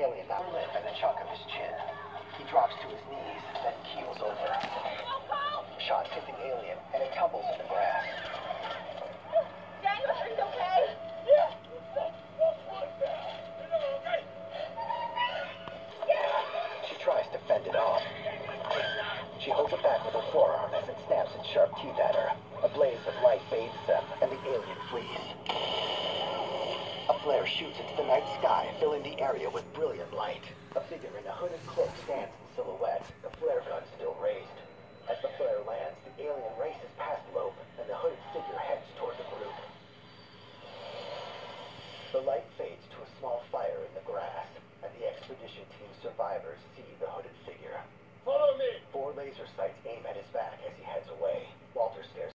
alien upper lip and the chunk of his chin. He drops to his knees, then keels over. Shots hit the alien, and it tumbles in the grass. Daniel, are you okay? She tries to fend it off. She holds it back with her forearm as it snaps its sharp teeth at her. A blaze of light bathes them, and the alien flees. A flare shoots into the night sky, filling the area with brilliant light. A figure in a hooded cloak stands in silhouette, the flare gun still raised. As the flare lands, the alien races past Lope, and the hooded figure heads toward the group. The light fades to a small fire in the grass, and the expedition team survivors see the hooded figure.